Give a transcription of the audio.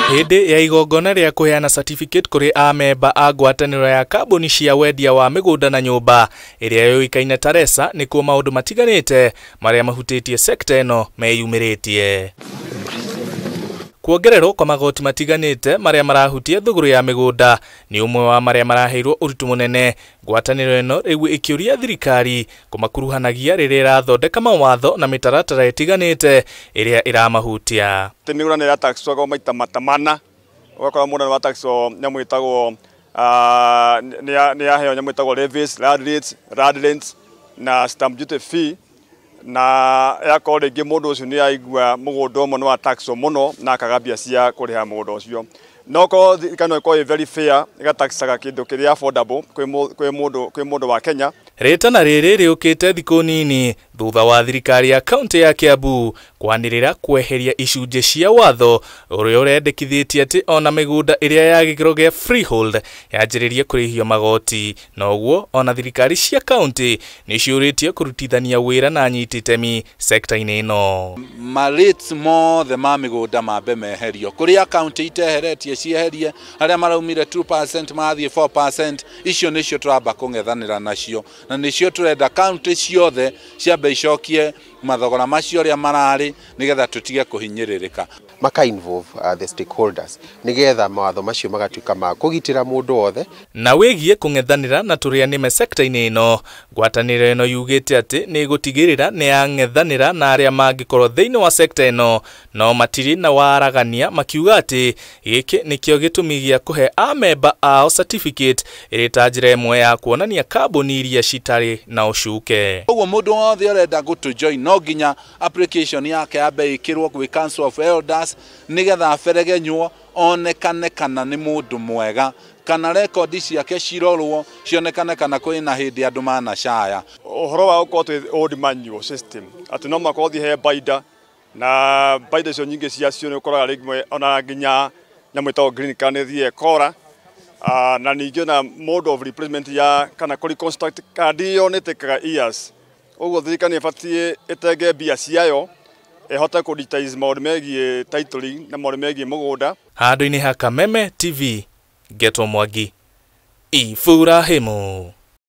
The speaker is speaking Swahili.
Hindi ya igongona ria kuheana certificate kuri amemba a ngwataniro ya kambuni cia wendia wa migunda na nyumba iria yoikaine ta RESA nikuo maundu matiganite maria mahutitie sekta ino meyumiritie. Kuongererwo kwa magoti matiganite maria marahutia thuguru ya migunda ni umwe wa maria maraheirwo uritu munene. Ngwataniro ino riu ikiuria thirikari kumakuruhanagia riria irathondeka mawatho na mitaratara itiganite iria iramahutia. Migunda ni taxo kwa maita matamana wakora mundu wa taxo nyamu itagwo ni aheo nyamu itagwo levies, rad rents na stamp duty fee na yakora rĩngĩ mũndũ ũcio nĩ aigua mũgũnda ũmwe nĩ wa taxo mũno na akagambia cia kũrĩha mũgũnda ũcio. No ko thirikari ĩkorwo very fair ĩgataxaga kĩndũ kĩrĩa affordable kwĩ mũndũ wa Kenya. RITANA rĩrĩ rĩũkĩte thikũ nini thutha wa thirikari ya kaunti ya Kiambu kwanĩrĩra kweheria icunjĩ cia watho ũrĩa ũrendekithĩtie atĩ ona mĩgũnda ĩrĩa ya gĩkĩro gĩa freehold yanjĩrĩrie kũrĩhio magoti. Noguo ona thirikari cia kaunti nĩciũrĩtio kũrutithania wĩra na anyiti itemi sekta-inĩ ĩno. Marĩts mothe ma mĩgũnda mambe meherio kũrĩa kaunti iteheretie cieherie arĩa maraumire 2% mathiĩ 4%. Icio nĩcio tũramba kũng'ethanĩra nacio na nĩcio tũrenda kaunti ciothe ciambe icokie mathogora macio ũrĩa mararĩ nigetha tutige kuhinyĩrĩrĩka. Maka involve the stakeholders nigetha mawatho macio magatuĩka ma kũgitĩra mũndũ wothe. Na wĩgie kũng'ethanĩra na tũrĩa nĩme sekta-inĩ ĩno, ngwatanĩro ĩno yugĩte atĩ nĩ gũtigĩrĩra nĩ yang'ethanĩra na arĩa mangĩkorwo thĩinĩ wa sekta ĩno no matirĩ na waragania, makiuga atĩ gĩkĩ nĩkĩo gĩtũmi gĩa kũhe amemba ao certificate ĩrĩ ta njĩra ĩmwe ya kuonania kambuni iria citarĩ na ũcuke. Ũguo mũndũ wothe ũrenda gũtũjoin no nginya application yake yabe ĩkĩrwo gwĩ Council of Elders nigetha aberegenywo onekane kana nĩ mũndũ mwega kana record ciake cirorwo cionekane kana kwĩna hĩndĩ andũ manacaya. Ũhoro wa gũkorwo twĩ old manual system atĩ no makorwo thihe baida na baida icio nyingĩ ciacio nĩ ũkoraga rĩmwe ona nginya nyamũ ĩtagwo green card nĩthiĩ kora na ningĩ na mode of replacement ya kana kũreconstruct card ĩyo nĩtĩkaga years. Ũguo thirikari ĩbatiĩ ĩtenge mbia ciayo ĩhote kũ-digitize maũndũ megiĩ titling na maũndũ megiĩ mũgũnda. Handũ-inĩ ha Kameme TV, Geto Mwangi, Iburahĩmu.